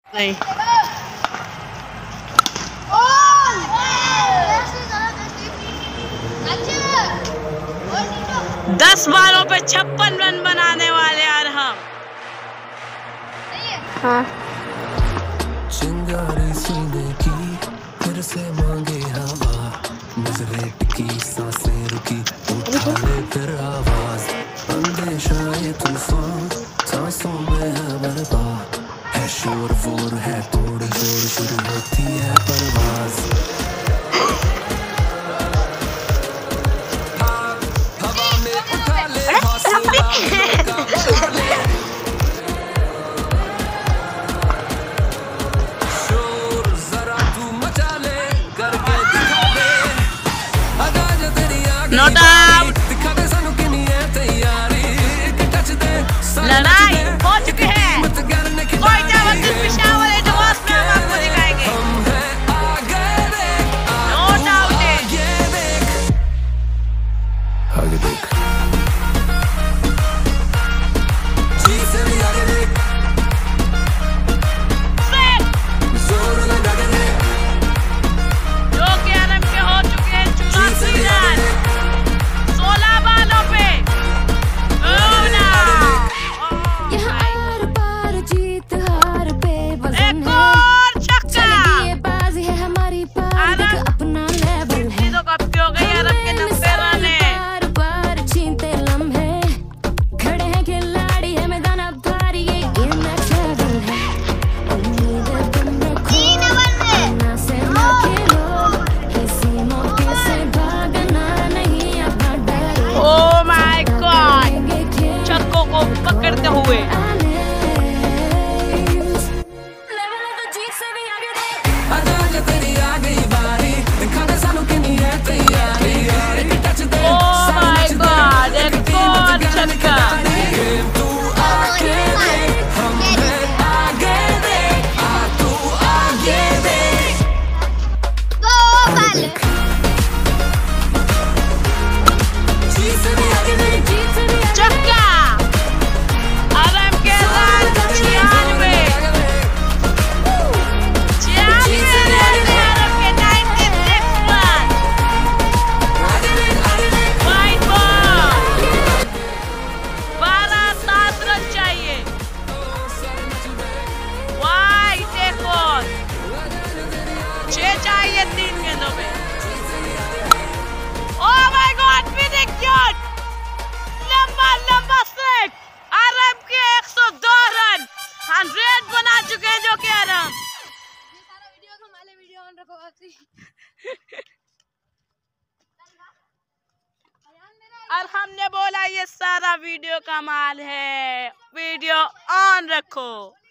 नहीं। 10 बालों पे 56 रन बनाने वाले यार हम। हाँ। चिंगारी सीने की फिर से मांगे हवा, नजरें टिकी सांसें रुकी, उठा ले फिर आवाज, अंदेशा ये तूफान सांसों में है बर्बाद, है शोर वोर है तोड़ जोड़, शुरू होती है परवाज। हवा में उठा ले हौसला, शोर जरा तू मचा ले, करके दिखा दे, आजा तेरी आगे नॉट आउट, दिखा दे सानू कितनी है तैयारी, एक टच दे लड़ाई हो चुकी है। कोई चावल पिशावर है, जवाब में हम आपको दिखाएंगे। नॉट आउट है। आगे देख, जोर लगा के देख, जो कि आरम के हो चुके हैं 84 रन 16 बालों पे। एक और छक्का। तो कब की हो गई आरम के 90 रन है। ओह माय गॉड, छक्कों को पकड़ते हुए आजा तेरी आ गई बारी, दिखा दे सानू कितनी है तैयारी, एक टच दे, ओह माय गॉड, एक और छक्का। तू आगे देख, हम हैं आगे देख, आ तू आगे देख, जी से भी आगे देख, छक्का। आरम के रन 96 रन में आरम के 96 रन। वाइड बॉल 12-7 रन चाहिए। वाइड एक और 6 चाहिए 3 गेंदों में। ओह माय गॉड, विकेट लंबा लंबा स्ट्राइक। आरम के 102 रन 100 बना चुके हैं, जो कि आरम और हमने बोला ये सारा वीडियो कमाल है, वीडियो ऑन रखो।